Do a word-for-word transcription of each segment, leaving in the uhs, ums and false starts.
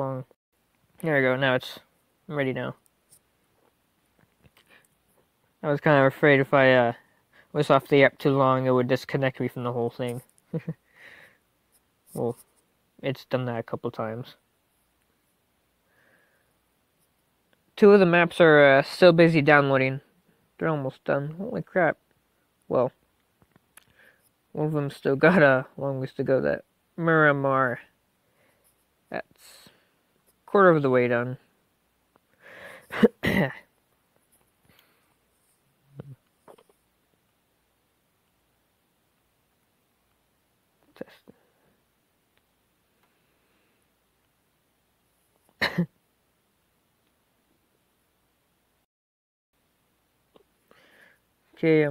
long. There we go, now it's I'm ready now. I was kind of afraid if I uh, was off the app too long, it would disconnect me from the whole thing. Well, it's done that a couple times. Two of the maps are uh, still busy downloading. They're almost done. Holy crap. Well, one of them still got a long ways to go. That Miramar. That's a quarter of the way done. Okay.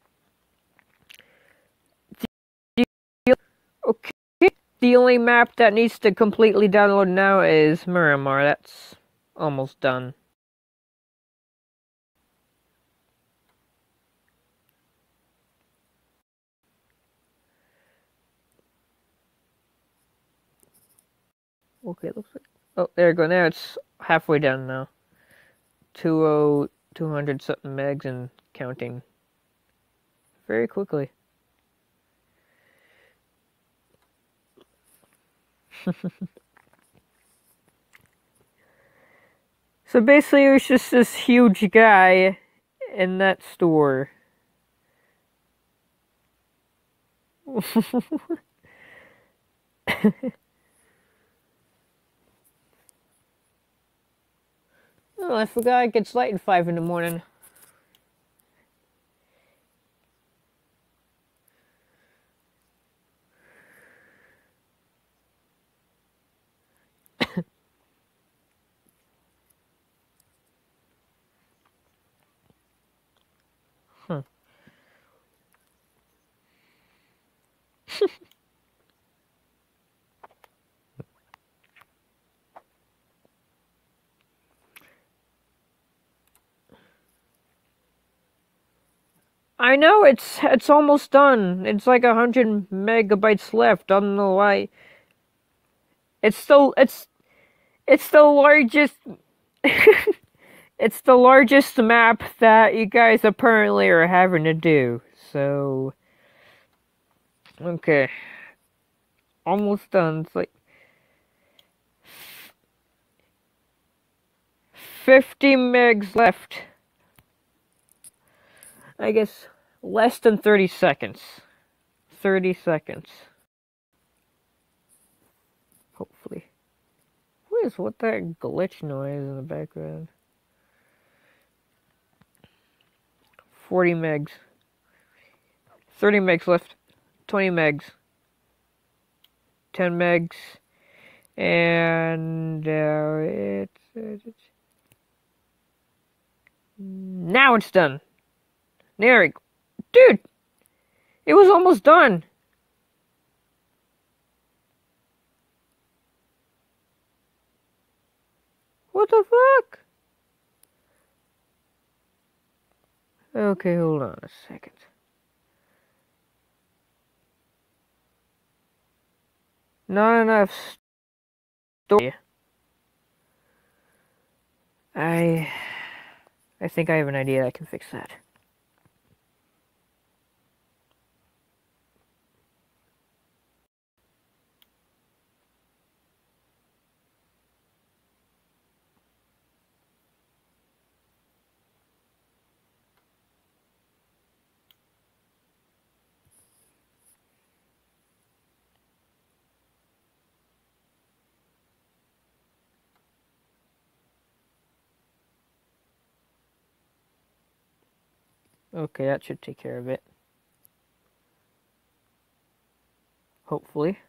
Okay. The only map that needs to completely download now is Miramar. That's almost done. Okay, looks like. Oh, there we go. Now it's halfway done now. Two oh, two hundred something megs and counting. Very quickly. So basically, it was just this huge guy in that store. Oh, I forgot it gets light at five in the morning. Huh. I know it's it's almost done. It's like a hundred megabytes left. I don't know why. It's still it's it's the largest. It's the largest map that you guys apparently are having to do. So okay, almost done. It's like fifty megs left. I guess less than thirty seconds. thirty seconds. Hopefully. What is what that glitch noise in the background? forty megs. thirty megs left. twenty megs. ten megs. And uh, it's, it's... Now it's done. There we go. Dude! It was almost done! What the fuck? Okay, hold on a second. Not enough story. I... I think I have an idea that can fix that. Okay, that should take care of it. Hopefully.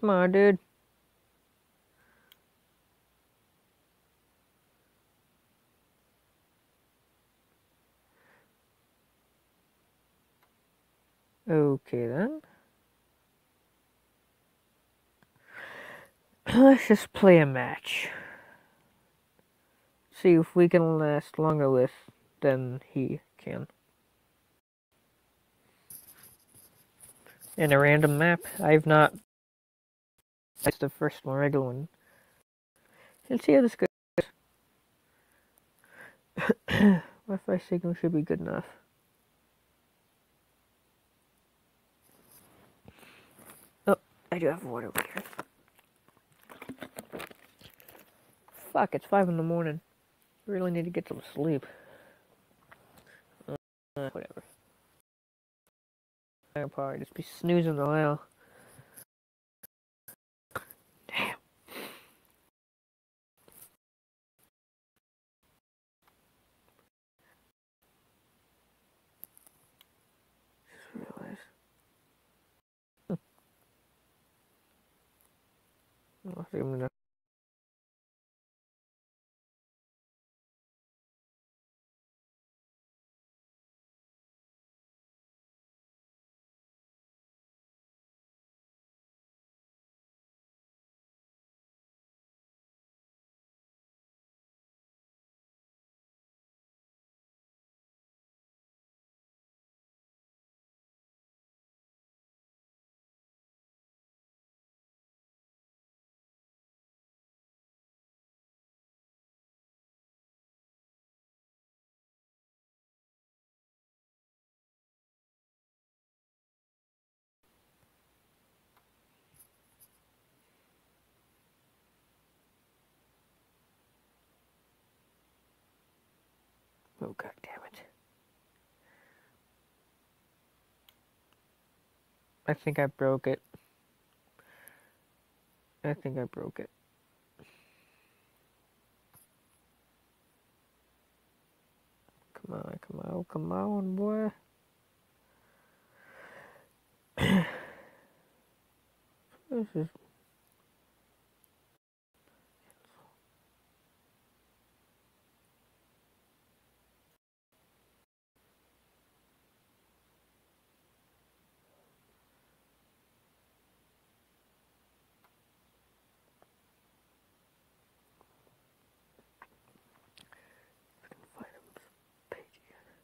Come on, dude. Okay then. Let's just play a match. See if we can last longer with than he can. In a random map, I've not. That's the first one, regular one. Let's see how this goes. Wi-Fi signal should be good enough. Oh, I do have water over here. Fuck, it's five in the morning. Really need to get some sleep. Uh, whatever. I'll probably just be snoozing the hell. Damn. Just realized. Hmm. I think I'm gonna. Oh, god damn it. I think I broke it. I think I broke it. Come on, come on, come on, boy. This is. Find a page again.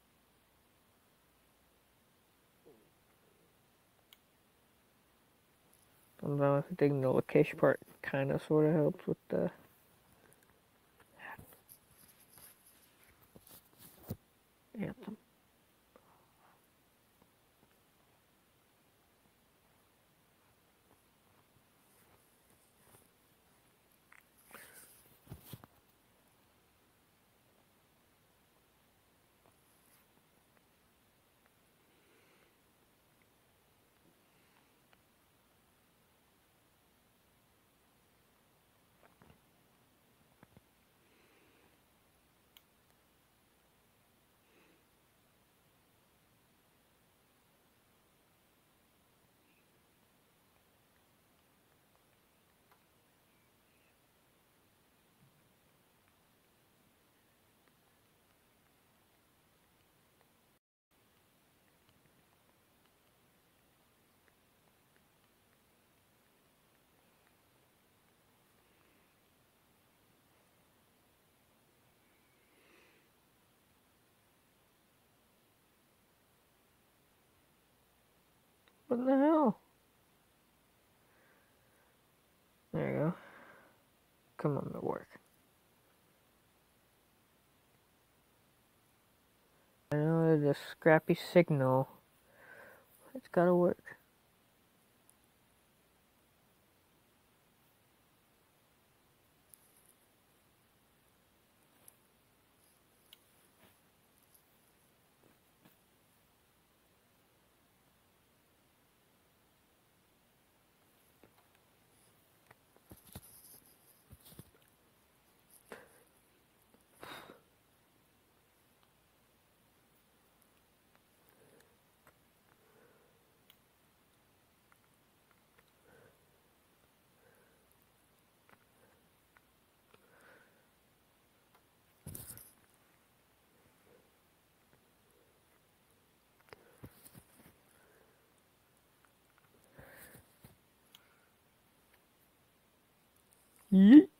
Although I think the location part kind of sort of helps with the. Anthem. What the hell? There you go. Come on, that work. I know there's a scrappy signal. It's gotta work. Yeet.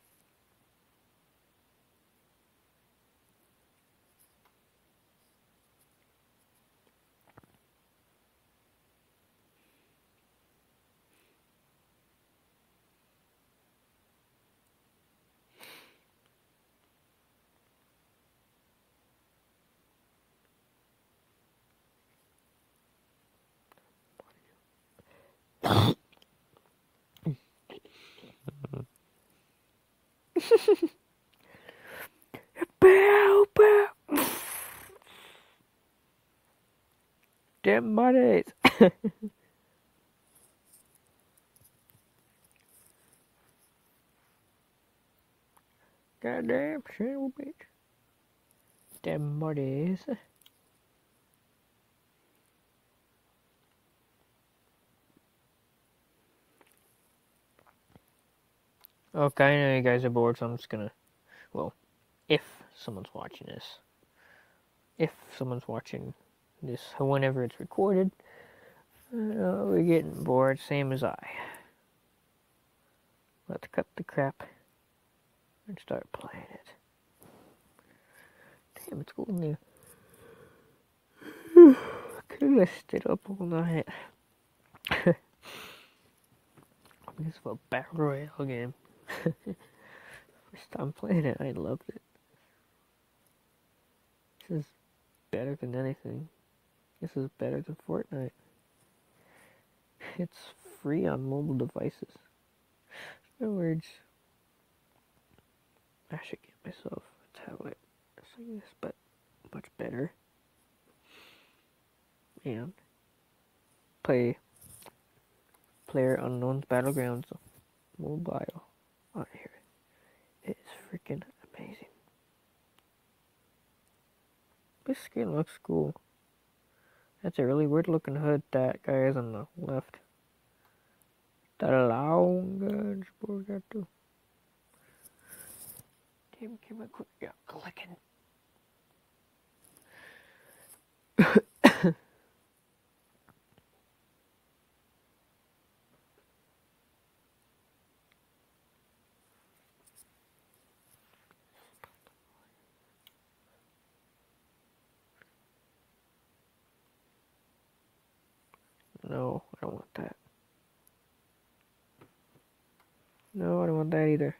Bow, bow. Damn bodies. Goddamn son of a bitch. Damn bodies. Okay, I know you guys are bored, so I'm just gonna. Well, if someone's watching this. If someone's watching this whenever it's recorded, uh, we're getting bored, same as I. Let's cut the crap and start playing it. Damn, it's cold in there. Could have stayed up all night. This is a battle royale game. First time playing it, I loved it. This is better than anything. This is better than Fortnite. It's free on mobile devices. In other words, I should get myself a tablet like this, but much better. And play Player Unknown's Battlegrounds mobile on here. It is freaking amazing. This skin looks cool. That's a really weird looking hood that guy is on the left. That long guns, boy, got to. Damn, camera quick, yeah, clicking. No, I don't want that. No, I don't want that either.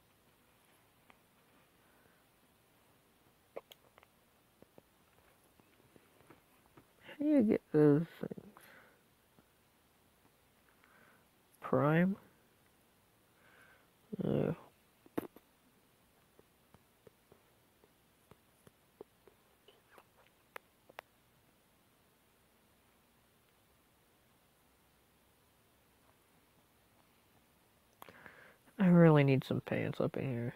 How do you get those things? Prime? Uh, I really need some pants up in here.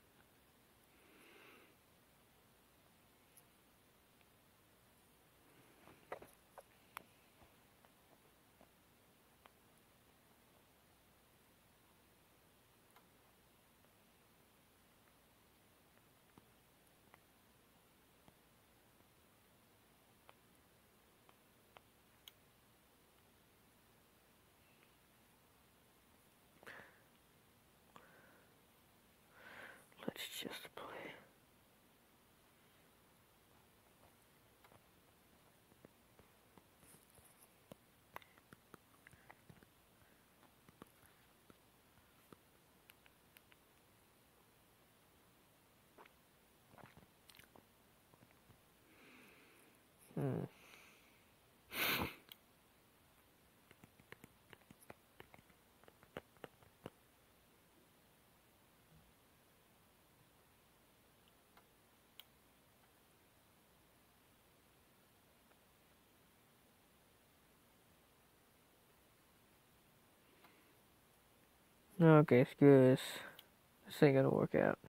Let's just play. Hmm. Okay, screw this. This ain't gonna work out.